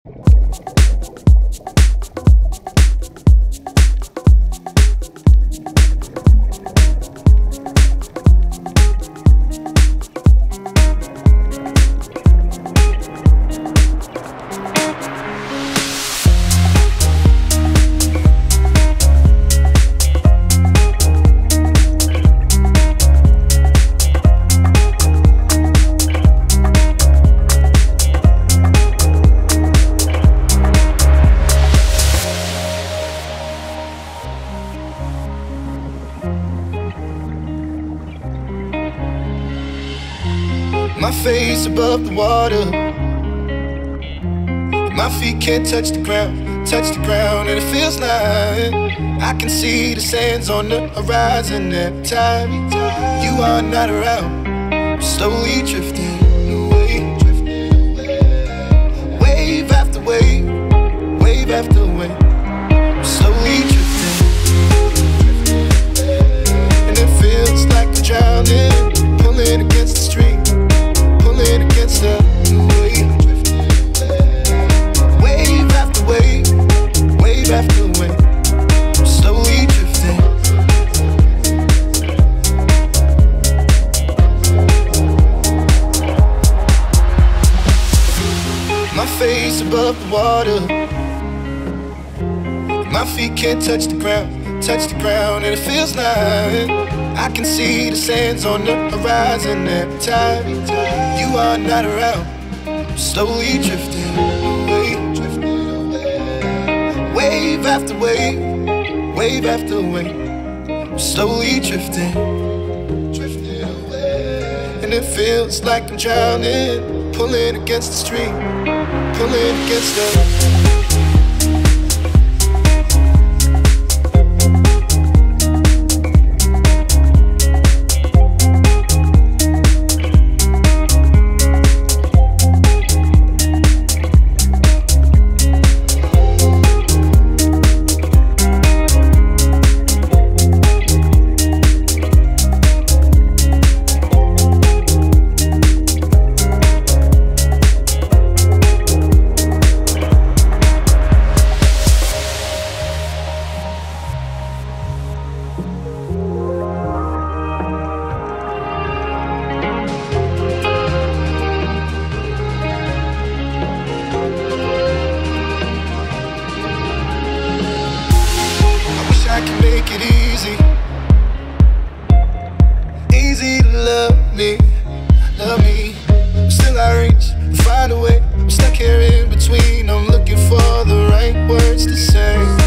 My face above the water, my feet can't touch the ground, and it feels like I can see the sands on the horizon every time you are not around. I'm slowly drifting away, wave after wave, wave after wave. I'm slowly drifting, and it feels like I'm drowning, pulling against the stream, pulling against the wave. Wave after wave, wave after wave. I'm slowly drifting. My face above the water, my feet can't touch the ground, and it feels like I can see the sands on the horizon every time you are not around. I'm slowly drifting away, wave after wave, wave after wave. I'm slowly drifting, and it feels like I'm drowning, pulling against the stream, pulling against the I can make it easy, easy to love me, love me. Still I reach, find a way. I'm stuck here in between. I'm looking for the right words to say.